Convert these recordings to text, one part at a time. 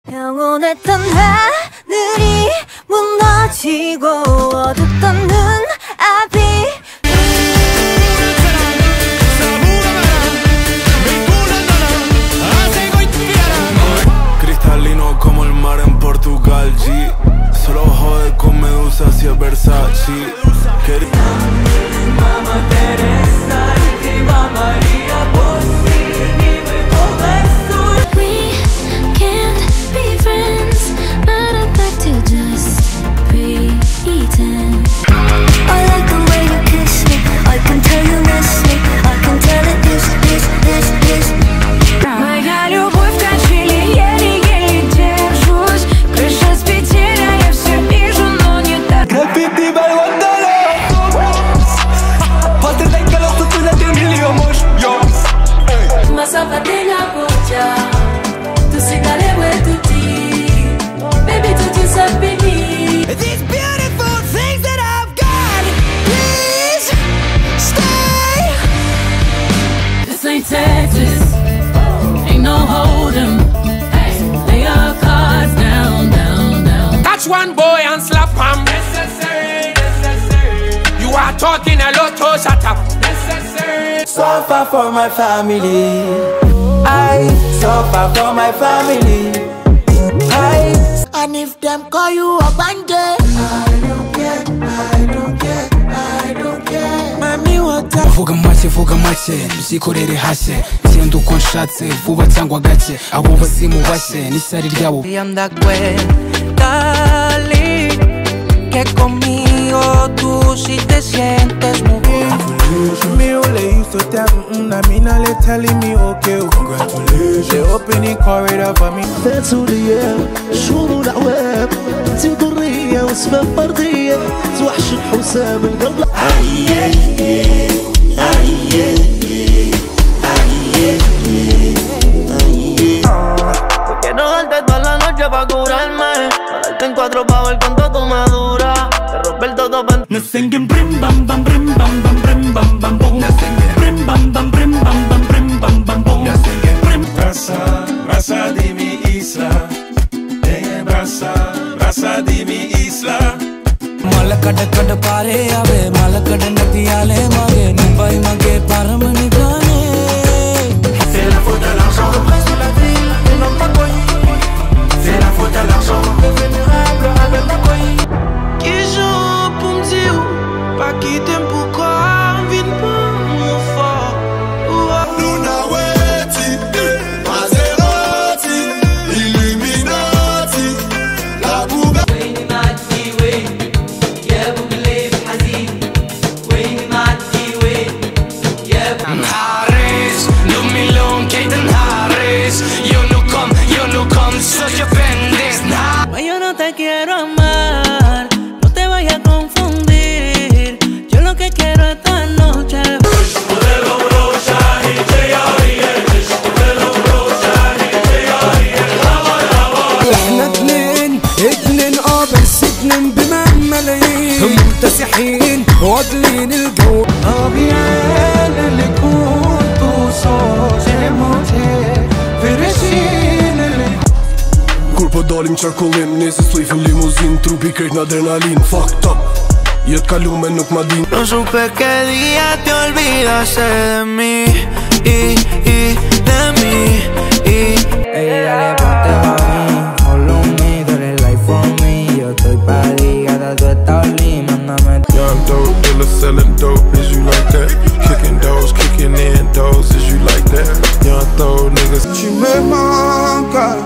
영원했던 하늘이 무너지고 어둡던 눈앞이 Cristalino como el mar en Portugal, G. Solo jode con medusas y el Versace. Mama Teresa y María We can't be friends, but I'd like to just pretend. I like the way you kiss me, I can tell you miss me, I can tell it this. Моя любовь тащили еле-еле держусь. Крыша с петеля, я все вижу, но не так. Граффити балвандала. Пастрдай колесо, ты на термилио муж. Masava tenga koja. Tu sigale we tuti. Baby tuti sapini. These beautiful things that I've got, please stay. This ain't Texas. Ain't no hold'em. Lay your cards down. Catch one boy and slap him. Necessary. You are talking a lot, to shut up. Necessary. Suffer for my family. I suffer for my family. And if them call you a bandit, I don't care. Mami, what the vuga make musikorere hashye genda uko vuba cyangwa gake abo bazimu bashye n'ishyari ryabo. Y anda cuenta, que conmigo tú sí te sientes muy bien. Una mina le telling me okay, congratulations. They opening corridor for me. فاتولية شهور العوام انتي ضرية واسمها فردية توحشك حسام القلب. Quiero darte toda la noche pa' curarme, darte en cuatro pa' ver cuánto tú me duras, te romper todo pa' Me singing brim bam bam brim bam bam brim bam bam boom. Brim bam bam brim bam bam brim bam bam boom. Brasa de mi isla. Brasa de mi isla. Malakad pare ave, malakad natiyale mage, Mumbai mage param nigane. C'est la faute à l'argent, le prince de la ville, un homme pas connu. C'est la faute à l'argent, le vénérable Abel Nakoyi. Qui joue pour me dire, pas quitter pourquoi, vine pour mon fort. Luna Weti, Maserati, Illuminati, la Bouga. ويني معدي وين يا ابو قليب حزين. ويني معدي وين يا ابو Harris, Lumilon, Kaden Harris. You no come, such a pendis. Yo no te quiero amar, no te vayas a confundir. Yo lo que quiero esta noche. احنا اتنين بس اتنين بمن ملايين مكتسحين واكلين الجو. bien اللي كنت صوت Kur po dalim qarkullim, nese slifin limuzin, trupi krejt në adrenalin. Fucked up, jet kalume nuk ma din. No supe qué día te olvidaste de mí de mí. Ey, dale, ponte mami, follow me, tú eres life for me. Yo estoy pa' ligada, tú estás lima, mándame. Young dope dealer selling dope, is you like that? Kicking doors, kicking in doors, is you like that? Young throw niggas. Tu me manques,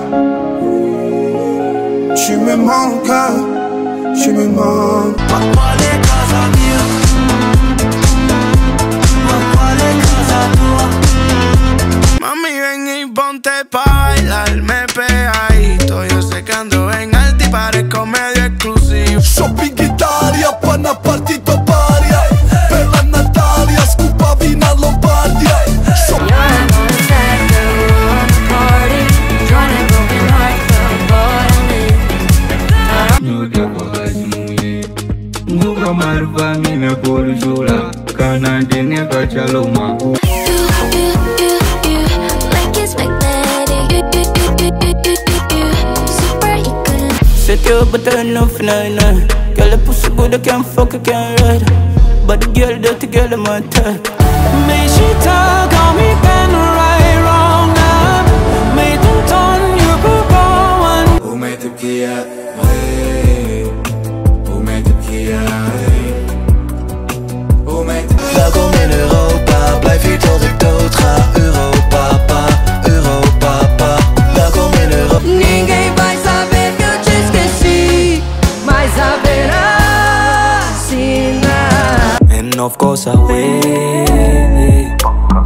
tu me manques, tu me manques. Quale casa mia, quale casa tua. Mami, ven y ponte pa' bailarme pegadito. Yo sé que ando en alto y parezco medio exclusivo. Shopping Italia, pana partito paria. Per la Natalia, scupa vina Lombardia. Nunca mais vai me por jura, canadinha cachaloma. like it's magnetic. but I ain't nothing I know. Girl, the pussy good, I can't fuck, I can't ride. But the girl, dirty girl, I'm my type. May she talk, call me pen, right, wrong now. May them turn you one. Who made the Kia? Who made the Kia? Who made the Kia? Welkom in Europa, blijf hier tot ik dood ga. Europa, pa, Europa, pa. Welkom in Europa. Ninguém vai saber que eu te esqueci, mas haverá sinal. And of course I wait.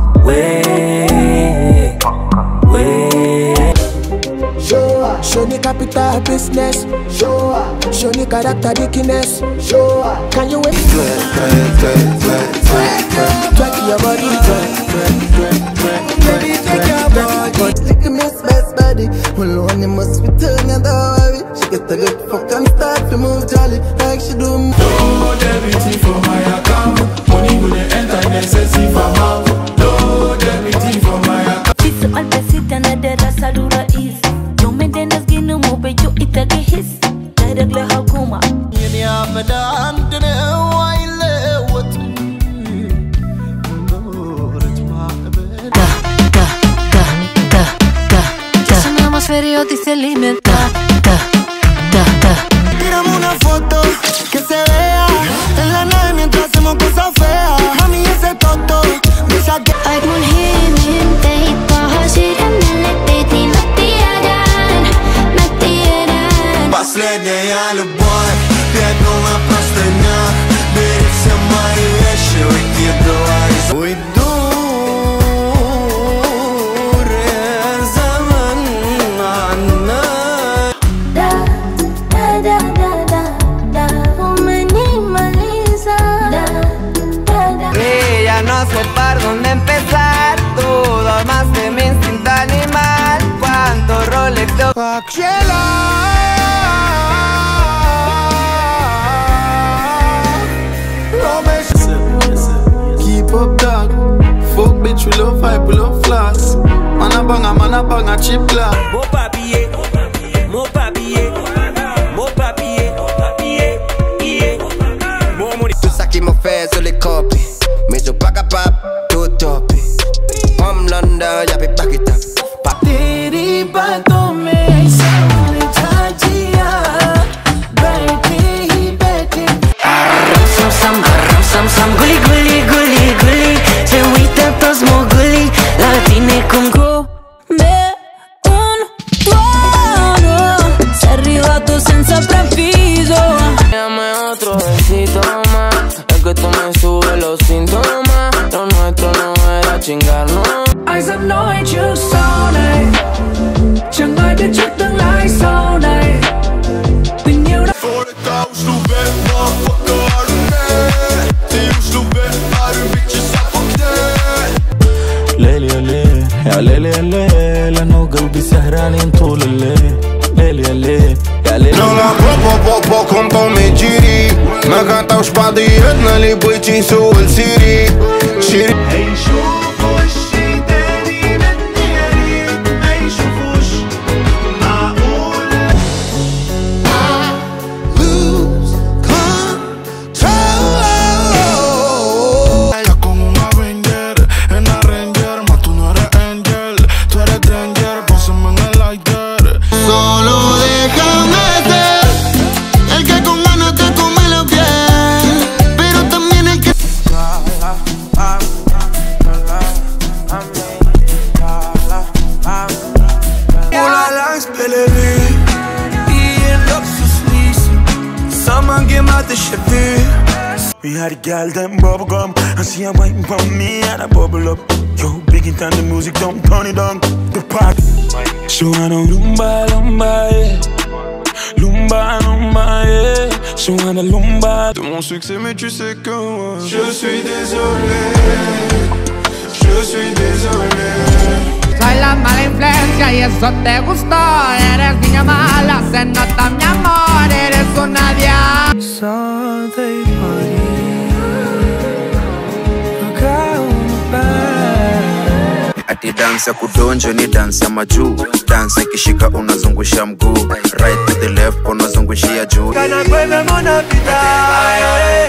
Show me capital business. Show me character dickiness. Can you wait? Twerk your body, baby, twerk your body. Look at Miss Best Body. Alone you must return and don't worry. She get a good fuck and start to move jolly like she do. Load everything for my account. Money will enter necessary for mouth. Load everything for my account. Chisu alpesita na derasa lura is. Yo me denas ginu mo be yo itage his. Directly hakuma. Yeni abadan dene waile wat. Ferio dice limita. Tiramos una foto que se vea en la nave mientras hacemos cosas feas. A mí ese toto me saqué. Ik moet heen in tijd. Passagieren met tijd niet met die ран. Последняя любовь, 5 на простынях. Бери все мои вещи, выкидывай. Уйду. No sé por dónde empezar. Tú domaste mi instinto animal. Cuánto Rolex de Keep up dog. Fuck bitch, we love hype, we love floss. Man a bang a chip clap. Mo papier, mo papier, mo papier, papier, yeah. Mo money. Tout ça qui m'a fait sur les copies. Mais je pas capable, tout top. From London, y'a be back it up. Teri baaton mein aisa uljha jiya. Baithe hi baithe. Aram sam guli guli guli guli. Se uita tos mo guli. Latine con come un tuono. Se è arrivato senza preavviso. Dame otro besito más. Es que tú me subes los síntomas. Lo nuestro no era chingarnos. Ai dám nói trước sau này, chẳng ai biết trước tương lai sau này. Tình yêu đã ليلي يا ليل يا ليل يا ليل انا وقلبي سهرانين طول الليل ليل يا ليل يا ليل Non la po con Tommy Giri. Ma canta os padiet na li băici su el Siri. Shiri. We had a gal that bubble gum, and she a waiting for me and I bubble up. Yo, big in time the music, don't turn it on. The party. So I know lumba, lumba, yeah. Lumba, lumba, yeah. So I know lumba. De mon succès, mais tu sais que moi, je suis désolé. Je suis désolé. Soy la mala influencia y eso te gustó. Eres niña mala, se nota mi amor. Eres una diabla. Sunday party. I got on my back. Ati dance ya kudonjo ni dance ya majuu. Dance ikishika unazungusha mguu. Right to the left unazungushia juu. Kana kwenda mona pita